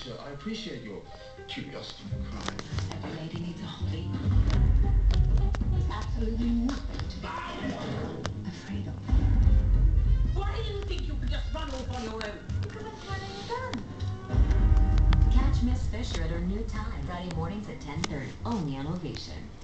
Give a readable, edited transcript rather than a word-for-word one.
Tasha, I appreciate your curiosity for crime. Every lady needs a hobby. There's absolutely nothing to be afraid of. Why do you think you can just run off on your own? Because I'm planning a gun. Catch Miss Fisher at her new time, Friday mornings at 10:30, only on Ovation.